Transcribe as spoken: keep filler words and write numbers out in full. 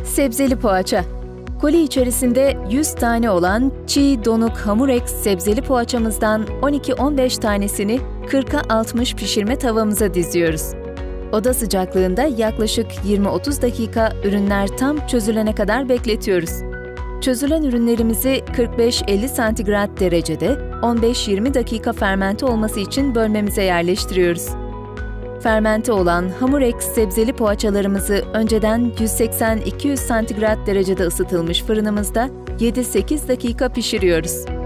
Sebzeli poğaça. Koli içerisinde yüz tane olan çiğ, donuk, hamureks sebzeli poğaçamızdan on iki on beş tanesini kırka altmış pişirme tavamıza diziyoruz. Oda sıcaklığında yaklaşık yirmi otuz dakika ürünler tam çözülene kadar bekletiyoruz. Çözülen ürünlerimizi kırk beş elli santigrat derecede on beş yirmi dakika fermente olması için bölmemize yerleştiriyoruz. Fermente olan hamureks sebzeli poğaçalarımızı önceden yüz seksen iki yüz santigrat derecede ısıtılmış fırınımızda yedi sekiz dakika pişiriyoruz.